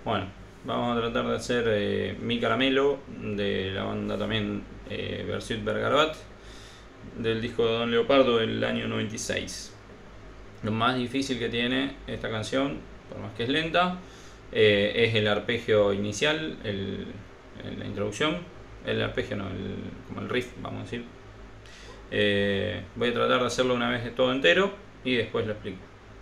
Bueno, vamos a tratar de hacer Mi Caramelo, de la banda también Versuit Vergarabat, del disco de Don Leopardo del año 96. Lo más difícil que tiene esta canción, por más que es lenta, es el arpegio inicial, la introducción. El arpegio no, como el riff, vamos a decir. Voy a tratar de hacerlo una vez todo entero y después lo explico.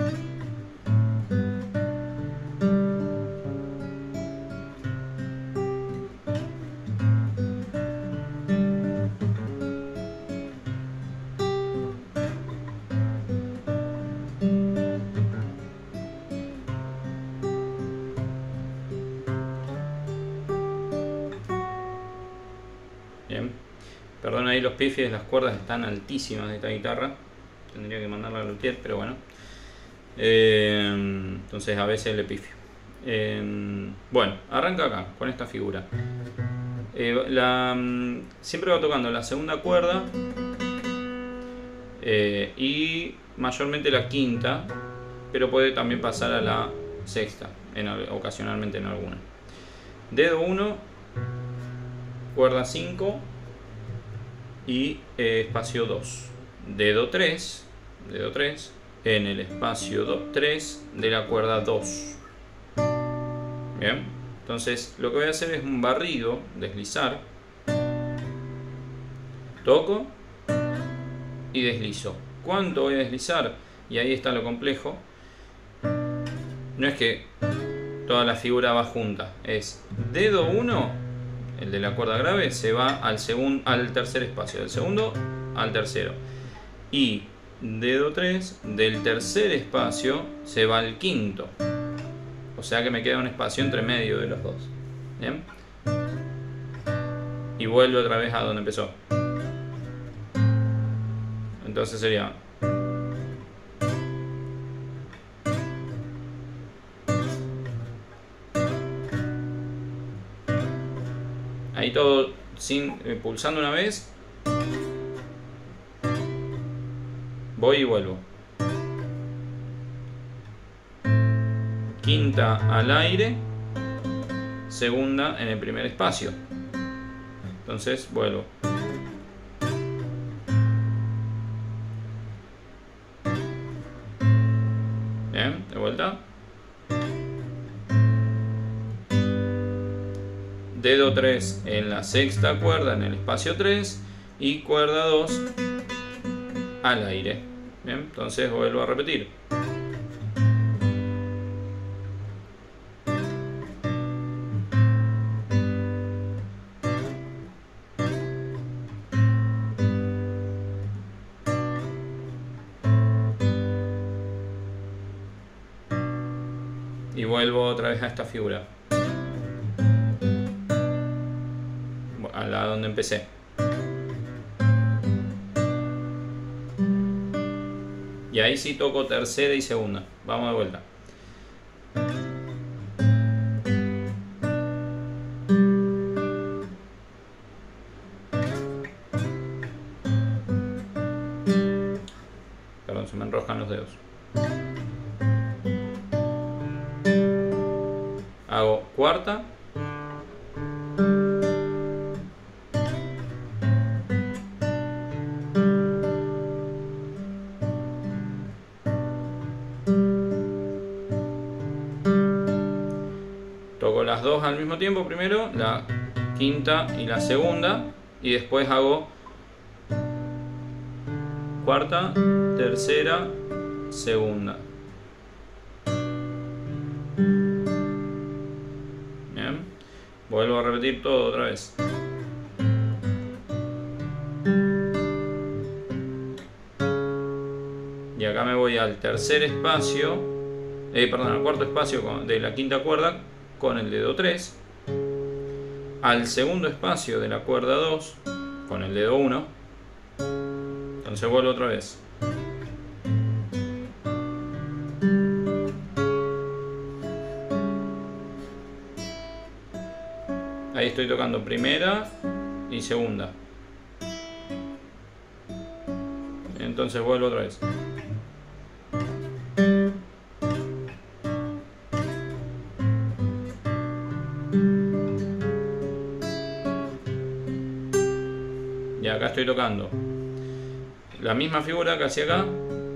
Bien, perdón ahí los pifies, las cuerdas están altísimas de esta guitarra. Tendría que mandarla al luthier, pero bueno. Entonces a veces le pifio. Bueno, arranca acá con esta figura. Siempre va tocando la segunda cuerda y mayormente la quinta, pero puede también pasar a la sexta, ocasionalmente en alguna. Dedo 1, cuerda 5 y espacio 2. Dedo 3 en el espacio 3 de la cuerda 2. Bien, entonces lo que voy a hacer es un barrido, deslizar, toco y deslizo. ¿Cuánto voy a deslizar? Y ahí está lo complejo. No es que toda la figura va junta, es dedo 1, el de la cuerda grave, se va al tercer espacio, del segundo al tercero, y dedo 3 del tercer espacio se va al quinto, o sea que me queda un espacio entre medio de los dos. Bien, y vuelvo otra vez a donde empezó. Entonces sería ahí todo sin pulsando una vez, voy y vuelvo. Quinta al aire, segunda en el primer espacio. Entonces vuelvo. Bien, de vuelta. Dedo 3 en la sexta cuerda en el espacio 3 y cuerda 2 al aire. Bien, entonces vuelvo a repetir. Y vuelvo otra vez a esta figura, a la donde empecé. Y ahí sí toco tercera y segunda. Vamos de vuelta. Perdón, se me enroscan los dedos. Hago cuarta. Toco las dos al mismo tiempo primero, la quinta y la segunda, y después hago cuarta, tercera, segunda. Bien, vuelvo a repetir todo otra vez. Y acá me voy al tercer espacio, al cuarto espacio de la quinta cuerda con el dedo 3, al segundo espacio de la cuerda 2 con el dedo 1, entonces vuelvo otra vez. Ahí estoy tocando primera y segunda. Entonces vuelvo otra vez. acá estoy tocando la misma figura que hacía acá,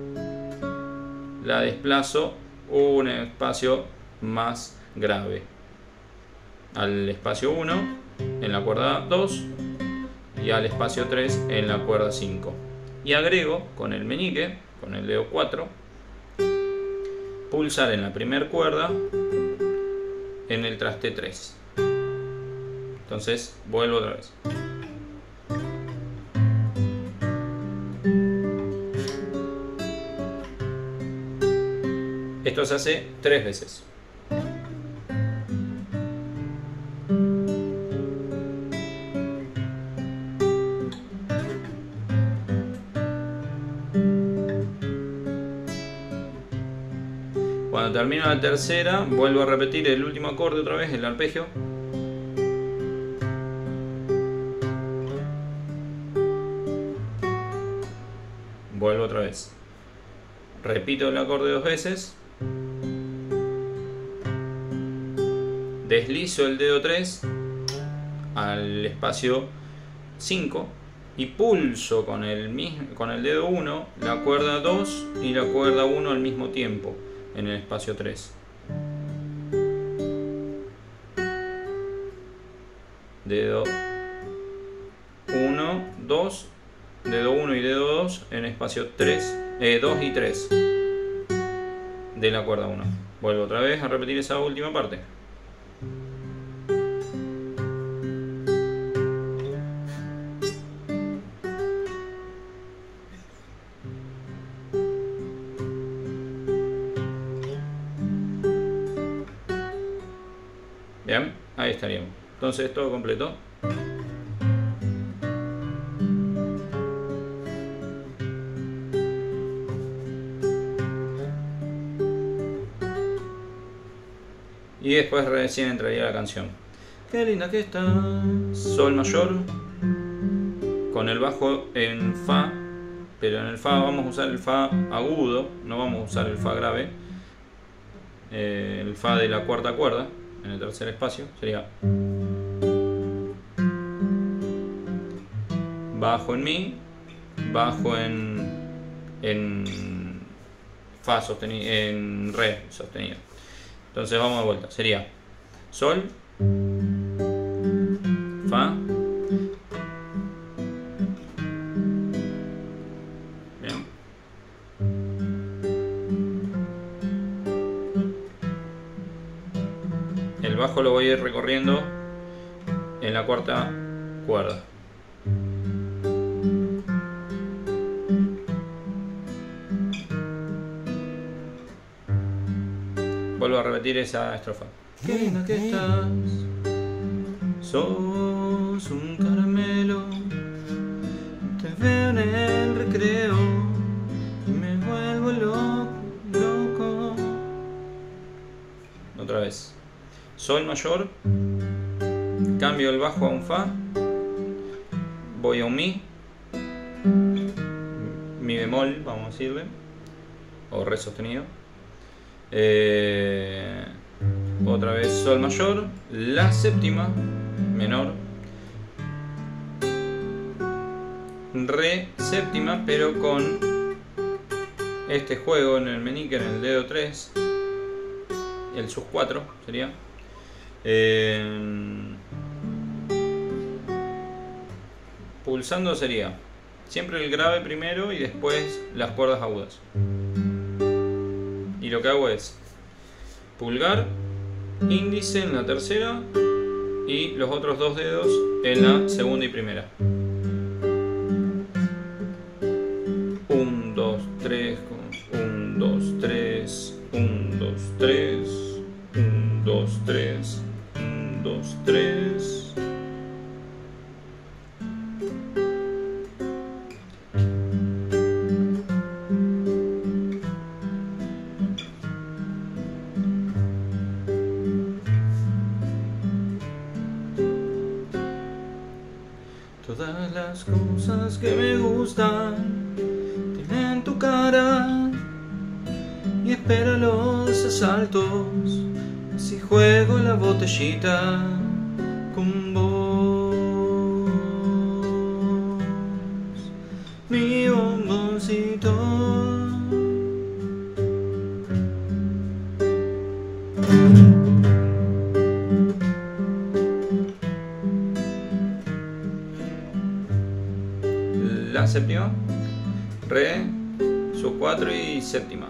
la desplazo un espacio más grave, al espacio 1 en la cuerda 2 y al espacio 3 en la cuerda 5, y agrego con el meñique, con el dedo 4, pulsar en la primera cuerda en el traste 3. Entonces vuelvo otra vez. Esto se hace 3 veces. Cuando termino la tercera, vuelvo a repetir el último acorde otra vez, el arpegio. Vuelvo otra vez. Repito el acorde 2 veces. Deslizo el dedo 3 al espacio 5 y pulso con el dedo 1 la cuerda 2 y la cuerda 1 al mismo tiempo en el espacio 3. Dedo 1, 2, dedo 1 y dedo 2 en espacio 3, 2 y 3 de la cuerda 1. Vuelvo otra vez a repetir esa última parte. Bien, ahí estaríamos. Entonces todo completo. Y después recién entraría la canción. Qué linda que está. Sol mayor con el bajo en Fa, pero en el Fa vamos a usar el Fa agudo, no vamos a usar el Fa grave. El Fa de la cuarta cuerda en el tercer espacio sería bajo en Mi, bajo en Fa sostenido, en Re sostenido. Entonces vamos de vuelta, sería Sol, Fa, bien, el bajo lo voy a ir recorriendo en la cuarta cuerda. Vuelvo a repetir esa estrofa. Qué linda que estás, sos un caramelo, te veo en el recreo y me vuelvo loco. Otra vez. Sol mayor, cambio el bajo a un Fa, voy a un Mi, Mi bemol, vamos a decirle, o Re sostenido. Otra vez Sol mayor, la séptima menor, Re séptima, pero con este juego en el meñique, en el dedo 3, el sus 4 sería. Pulsando sería siempre el grave primero y después las cuerdas agudas. Y lo que hago es pulgar, índice en la tercera y los otros dos dedos en la segunda y primera. 1, 2, 3, 1, 2, 3, 1, 2, 3, 1, 2, 3, 1, 2, 3. Todas las cosas que me gustan tienen tu cara y espera los asaltos si juego la botellita con vos. séptima, re, sus 4 y séptima.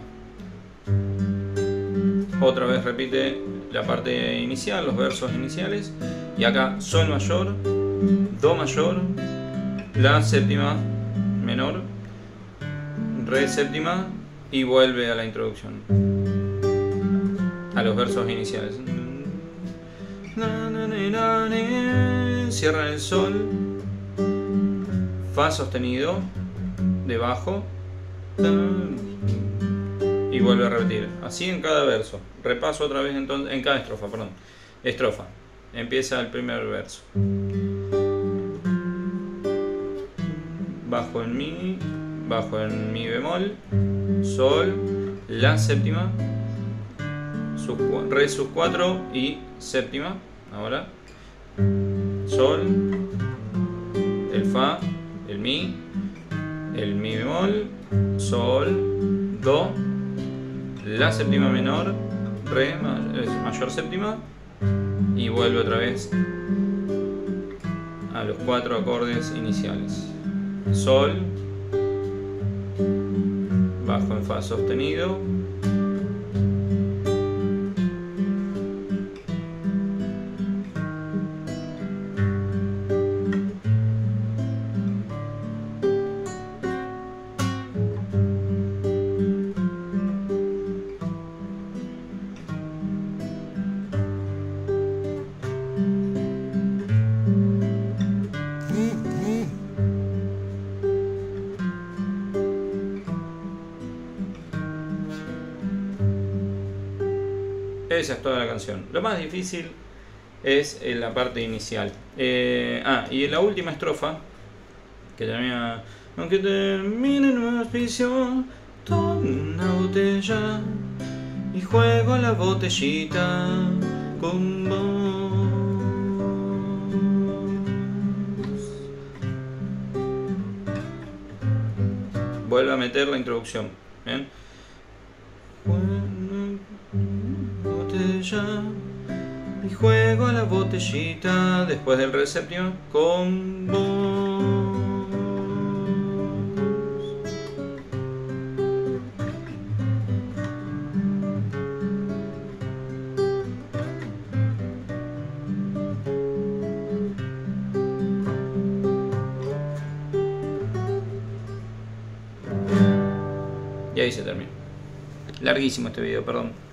Otra vez repite la parte inicial, los versos iniciales. Y acá sol mayor, do mayor, la séptima menor, re séptima y vuelve a la introducción, a los versos iniciales. Cierra el sol, fa sostenido, debajo, y vuelve a repetir. Así en cada verso. Repaso otra vez entonces, en cada estrofa, perdón. Estrofa. Empieza el primer verso. Bajo en mi bemol, sol, la séptima, re sus 4 y séptima. Ahora sol, el fa, el mi bemol, sol, do, la séptima menor, re mayor séptima, y vuelve otra vez a los 4 acordes iniciales. Sol, bajo en fa sostenido, esa es toda la canción. Lo más difícil es la parte inicial. Y en la última estrofa, que termina: aunque termine en un hospicio, tomo una botella y juego a la botellita con vos. Vuelve a meter la introducción. ¿Bien? Y juego a la botellita después del re séptima con vos. Y ahí se termina. Larguísimo este video, perdón.